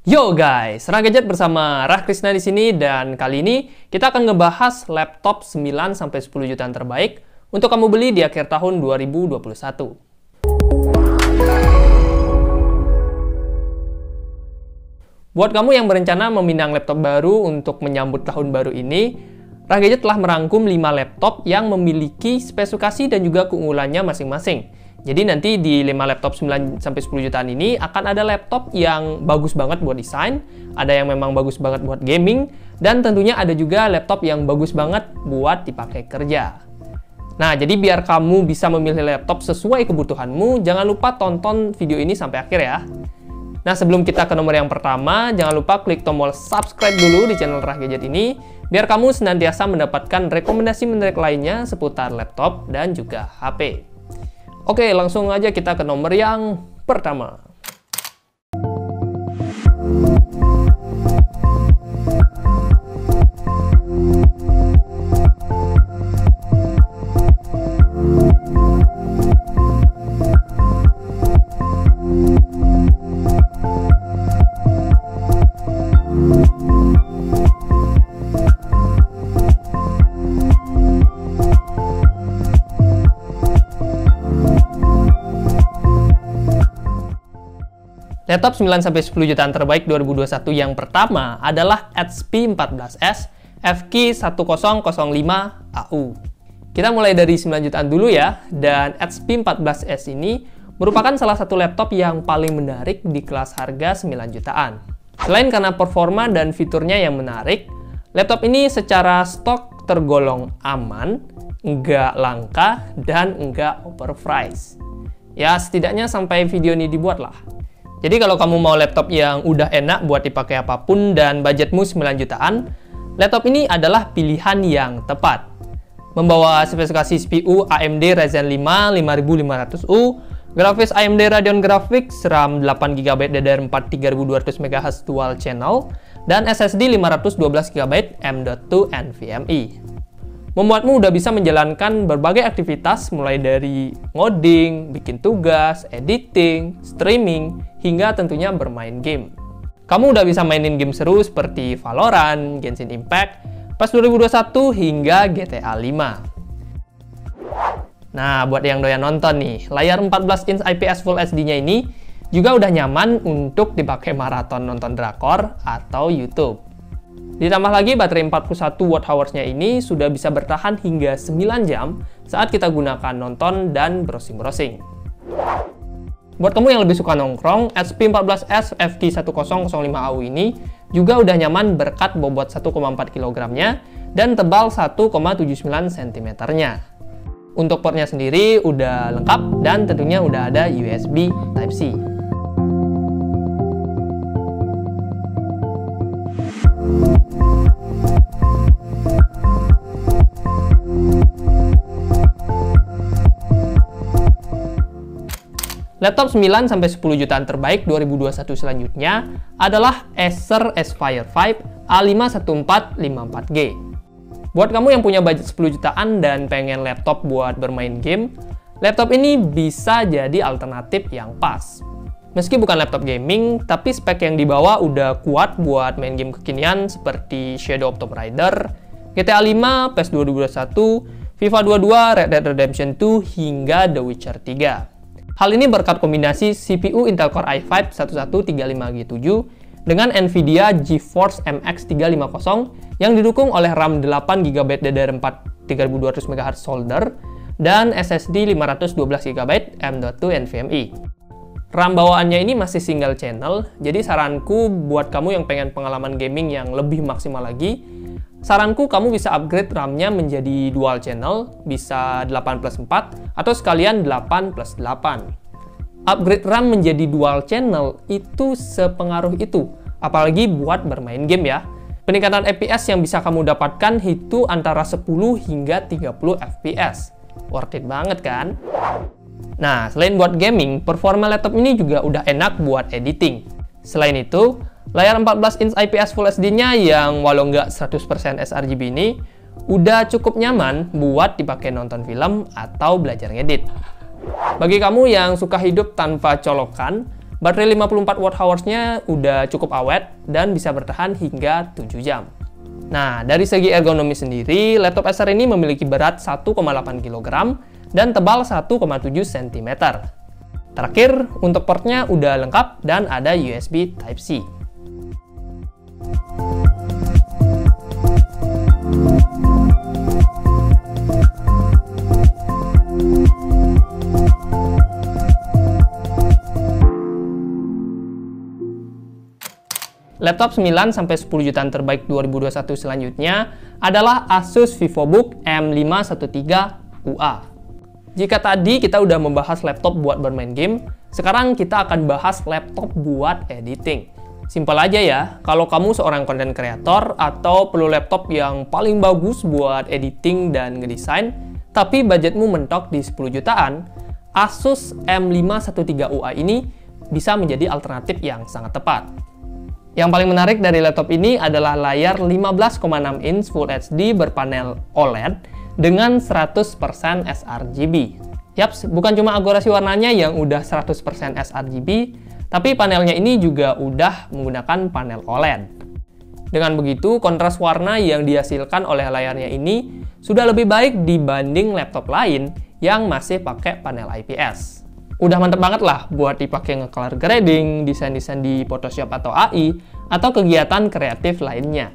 Yo guys, Rah Gadget bersama Rah Krisna di sini, dan kali ini kita akan ngebahas laptop 9-10 jutaan terbaik untuk kamu beli di akhir tahun 2021. Buat kamu yang berencana meminang laptop baru untuk menyambut tahun baru ini, Rah Gadget telah merangkum 5 laptop yang memiliki spesifikasi dan juga keunggulannya masing-masing. Jadi nanti di 5 laptop 9-10 jutaan ini akan ada laptop yang bagus banget buat desain, ada yang memang bagus banget buat gaming, dan tentunya ada juga laptop yang bagus banget buat dipakai kerja. Nah, jadi biar kamu bisa memilih laptop sesuai kebutuhanmu, jangan lupa tonton video ini sampai akhir ya. Nah, sebelum kita ke nomor yang pertama, jangan lupa klik tombol subscribe dulu di channel Rah Gadget ini, biar kamu senantiasa mendapatkan rekomendasi menarik lainnya seputar laptop dan juga HP. Oke, langsung aja kita ke nomor yang pertama. Laptop 9-10 jutaan terbaik 2021 yang pertama adalah HP 14S FQ1005AU. Kita mulai dari 9 jutaan dulu ya, dan HP 14S ini merupakan salah satu laptop yang paling menarik di kelas harga 9 jutaan. Selain karena performa dan fiturnya yang menarik, laptop ini secara stok tergolong aman, nggak langka, dan nggak overpriced. Ya, setidaknya sampai video ini dibuat lah. Jadi kalau kamu mau laptop yang udah enak buat dipakai apapun dan budgetmu 9 jutaan, laptop ini adalah pilihan yang tepat. Membawa spesifikasi CPU AMD Ryzen 5 5500U, grafis AMD Radeon Graphics, RAM 8GB DDR4 3200 MHz dual channel, dan SSD 512GB M.2 NVMe. Membuatmu udah bisa menjalankan berbagai aktivitas mulai dari ngoding, bikin tugas, editing, streaming, hingga tentunya bermain game. Kamu udah bisa mainin game seru seperti Valorant, Genshin Impact, PES 2021, hingga GTA 5. Nah, buat yang doyan nonton nih, layar 14 inch IPS Full HD-nya ini juga udah nyaman untuk dipakai maraton nonton drakor atau YouTube. Ditambah lagi baterai 41 Wh-nya ini sudah bisa bertahan hingga 9 jam saat kita gunakan nonton dan browsing-browsing. Buat kamu yang lebih suka nongkrong, HP 14S FQ1005AU ini juga udah nyaman berkat bobot 1,4 kg-nya dan tebal 1,79 cm-nya. Untuk portnya sendiri udah lengkap dan tentunya udah ada USB Type-C. Laptop 9-10 jutaan terbaik 2021 selanjutnya adalah Acer Aspire 5 A51454G. Buat kamu yang punya budget 10 jutaan dan pengen laptop buat bermain game, laptop ini bisa jadi alternatif yang pas. Meski bukan laptop gaming, tapi spek yang dibawa udah kuat buat main game kekinian seperti Shadow of Tomb Raider, GTA 5, PES 2021, FIFA 22, Red Dead Redemption 2, hingga The Witcher 3. Hal ini berkat kombinasi CPU Intel Core i5 1135G7 dengan Nvidia GeForce MX 350 yang didukung oleh RAM 8GB DDR4 3200 MHz solder dan SSD 512GB M.2 NVMe. RAM bawaannya ini masih single channel, jadi saranku buat kamu yang pengen pengalaman gaming yang lebih maksimal lagi, saranku kamu bisa upgrade RAM-nya menjadi dual channel, bisa 8+4 atau sekalian 8+8. Upgrade RAM menjadi dual channel itu sepengaruh itu, apalagi buat bermain game ya. Peningkatan FPS yang bisa kamu dapatkan itu antara 10 hingga 30 FPS. Worth it banget kan? Nah, selain buat gaming, performa laptop ini juga udah enak buat editing. Selain itu, layar 14 inch IPS Full HD-nya yang walau nggak 100% sRGB ini udah cukup nyaman buat dipakai nonton film atau belajar ngedit. Bagi kamu yang suka hidup tanpa colokan, Baterai 54 Wh-nya udah cukup awet dan bisa bertahan hingga 7 jam. Nah, dari segi ergonomi sendiri, laptop Acer ini memiliki berat 1,8 kg dan tebal 1,7 cm. Terakhir, untuk portnya udah lengkap dan ada USB Type-C. Laptop 9-10 jutaan terbaik 2021 selanjutnya adalah Asus VivoBook M513 UA. Jika tadi kita udah membahas laptop buat bermain game, sekarang kita akan bahas laptop buat editing. Simpel aja ya, kalau kamu seorang content creator atau perlu laptop yang paling bagus buat editing dan ngedesain, tapi budgetmu mentok di 10 jutaan, Asus M513 UA ini bisa menjadi alternatif yang sangat tepat. Yang paling menarik dari laptop ini adalah layar 15,6 inch Full HD berpanel OLED dengan 100% sRGB. Yaps, bukan cuma akurasi warnanya yang udah 100% sRGB, tapi panelnya ini juga udah menggunakan panel OLED. Dengan begitu, kontras warna yang dihasilkan oleh layarnya ini sudah lebih baik dibanding laptop lain yang masih pakai panel IPS. Udah mantep banget lah buat dipakai nge-color grading, desain-desain di Photoshop atau AI, atau kegiatan kreatif lainnya.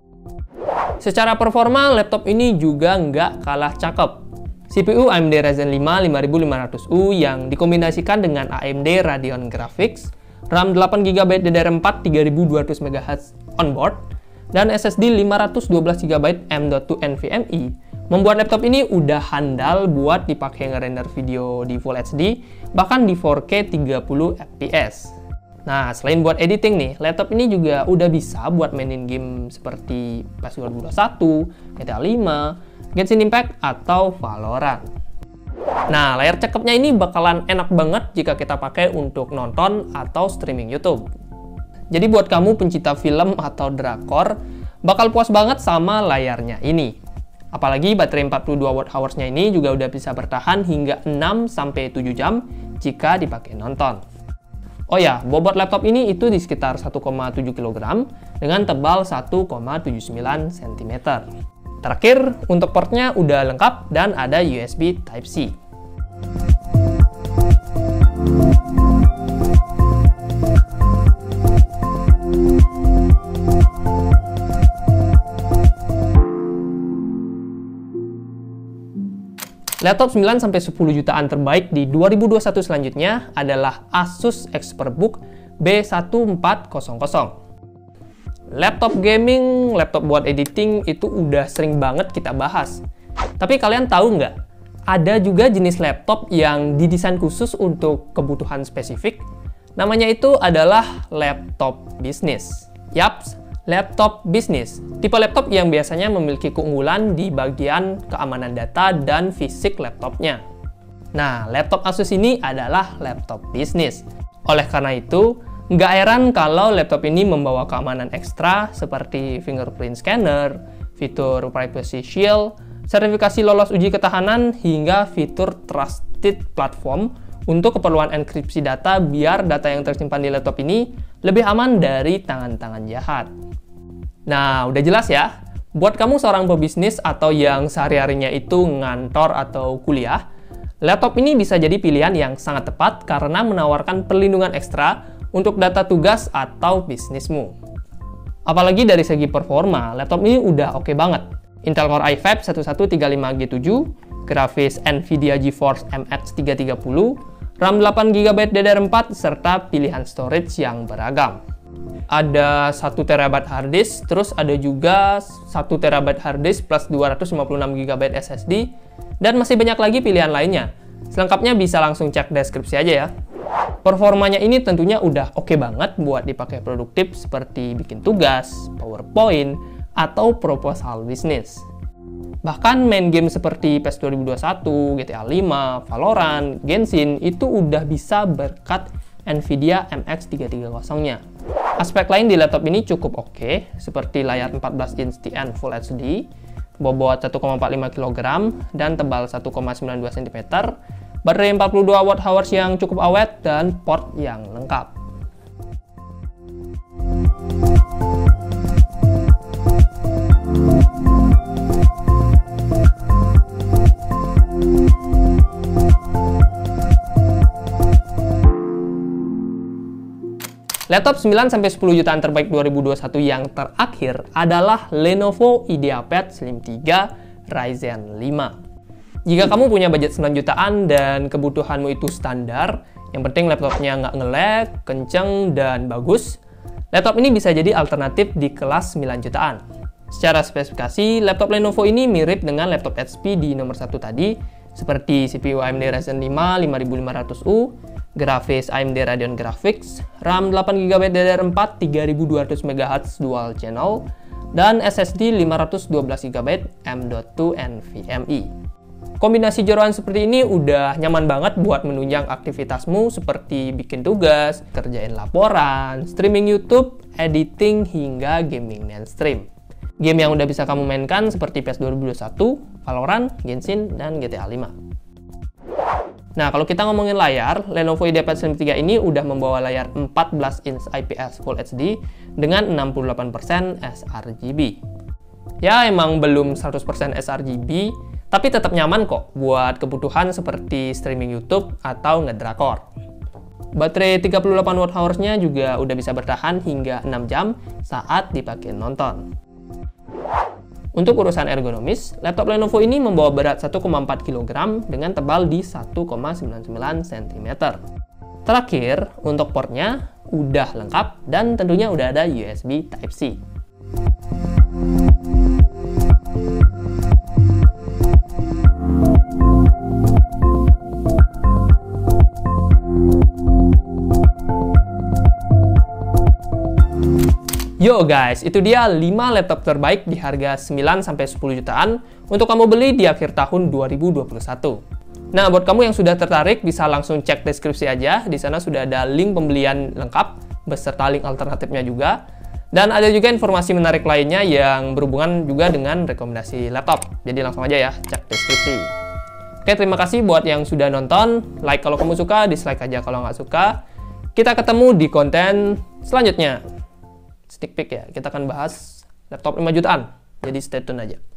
Secara performa, laptop ini juga nggak kalah cakep. CPU AMD Ryzen 5 5500U yang dikombinasikan dengan AMD Radeon Graphics, RAM 8GB DDR4 3200 MHz onboard, dan SSD 512GB M.2 NVMe, membuat laptop ini udah handal buat dipakai ngerender video di Full HD, bahkan di 4K 30 fps. Nah, selain buat editing nih, laptop ini juga udah bisa buat mainin game seperti PES 2021, GTA 5, Genshin Impact, atau Valorant. Nah, layar cakepnya ini bakalan enak banget jika kita pakai untuk nonton atau streaming YouTube. Jadi buat kamu pencinta film atau drakor, bakal puas banget sama layarnya ini. Apalagi baterai 42 Wh-nya ini juga udah bisa bertahan hingga 6-7 jam jika dipakai nonton. Oh ya, bobot laptop ini itu di sekitar 1,7 kg dengan tebal 1,79 cm. Terakhir, untuk portnya udah lengkap dan ada USB Type-C. Laptop 9-10 jutaan terbaik di 2021 selanjutnya adalah Asus ExpertBook B1400. Laptop gaming, laptop buat editing itu udah sering banget kita bahas. Tapi kalian tahu nggak? Ada juga jenis laptop yang didesain khusus untuk kebutuhan spesifik. Namanya itu adalah laptop bisnis. Yaps, laptop bisnis. Tipe laptop yang biasanya memiliki keunggulan di bagian keamanan data dan fisik laptopnya. Nah, laptop Asus ini adalah laptop bisnis. Oleh karena itu, nggak heran kalau laptop ini membawa keamanan ekstra seperti fingerprint scanner, fitur privacy shield, sertifikasi lolos uji ketahanan, hingga fitur trusted platform untuk keperluan enkripsi data biar data yang tersimpan di laptop ini lebih aman dari tangan-tangan jahat. Nah, udah jelas ya? Buat kamu seorang pebisnis atau yang sehari-harinya itu ngantor atau kuliah, laptop ini bisa jadi pilihan yang sangat tepat karena menawarkan perlindungan ekstra untuk data tugas atau bisnismu. Apalagi dari segi performa, laptop ini udah oke banget. Intel Core i5 1135G7, grafis Nvidia GeForce MX 330, RAM 8GB DDR4, serta pilihan storage yang beragam. Ada 1TB harddisk, terus ada juga 1TB harddisk plus 256GB SSD, dan masih banyak lagi pilihan lainnya. Selengkapnya bisa langsung cek deskripsi aja ya. Performanya ini tentunya udah oke banget buat dipakai produktif seperti bikin tugas, PowerPoint, atau proposal bisnis. Bahkan main game seperti PES 2021, GTA 5, Valorant, Genshin itu udah bisa berkat Nvidia MX 330-nya. Aspek lain di laptop ini cukup oke, seperti layar 14 inch TN Full HD, bobot 1,45 kg, dan tebal 1,92 cm, baterai 42 Wh yang cukup awet, dan port yang lengkap. Laptop 9-10 jutaan terbaik 2021 yang terakhir adalah Lenovo IdeaPad Slim 3 Ryzen 5. Jika kamu punya budget 9 jutaan dan kebutuhanmu itu standar, yang penting laptopnya nggak nge-lag, kenceng, dan bagus, laptop ini bisa jadi alternatif di kelas 9 jutaan. Secara spesifikasi, laptop Lenovo ini mirip dengan laptop HP di nomor 1 tadi, seperti CPU AMD Ryzen 5 5500U, grafis AMD Radeon Graphics, RAM 8GB DDR4 3200 MHz dual channel, dan SSD 512GB M.2 NVMe. Kombinasi jeroan seperti ini udah nyaman banget buat menunjang aktivitasmu seperti bikin tugas, kerjain laporan, streaming YouTube, editing, hingga gaming mainstream. Game yang udah bisa kamu mainkan seperti PES 2021, Valorant, Genshin, dan GTA 5. Nah, kalau kita ngomongin layar, Lenovo IdeaPad Slim 3 ini udah membawa layar 14 inch IPS Full HD dengan 68% sRGB. Ya, emang belum 100% sRGB, tapi tetap nyaman kok buat kebutuhan seperti streaming YouTube atau ngedrakor. Baterai 38 Wh-nya juga udah bisa bertahan hingga 6 jam saat dipakai nonton. Untuk urusan ergonomis, laptop Lenovo ini membawa berat 1,4 kg dengan tebal di 1,99 cm. Terakhir, untuk portnya udah lengkap dan tentunya udah ada USB Type-C. Yo guys, itu dia 5 laptop terbaik di harga 9-10 jutaan untuk kamu beli di akhir tahun 2021. Nah, buat kamu yang sudah tertarik bisa langsung cek deskripsi aja. Di sana sudah ada link pembelian lengkap beserta link alternatifnya juga. Dan ada juga informasi menarik lainnya yang berhubungan juga dengan rekomendasi laptop. Jadi langsung aja ya, cek deskripsi. Oke, terima kasih buat yang sudah nonton. Like kalau kamu suka, dislike aja kalau nggak suka. Kita ketemu di konten selanjutnya. Sneak peek ya, kita akan bahas laptop 5 jutaan. Jadi stay tune aja.